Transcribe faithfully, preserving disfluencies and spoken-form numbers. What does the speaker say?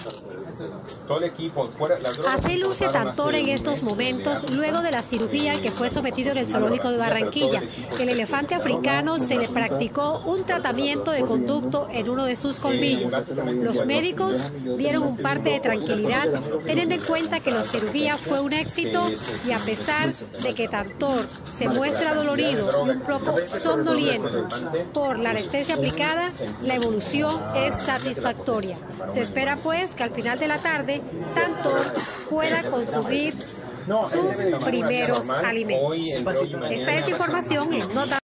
Todo el equipo, fuera, las drogas Así luce Tantor en estos momentos luego de la cirugía al que fue sometido en el zoológico de Barranquilla. El elefante africano se le practicó un tratamiento de conducto en uno de sus colmillos. Los médicos dieron un parte de tranquilidad, teniendo en cuenta que la cirugía fue un éxito y a pesar de que Tantor se muestra dolorido y un poco somnoliento por la anestesia aplicada, la evolución es satisfactoria. Se espera pues que al final de la tarde Tantor pueda consumir sus primeros alimentos. Esta es información en Nota.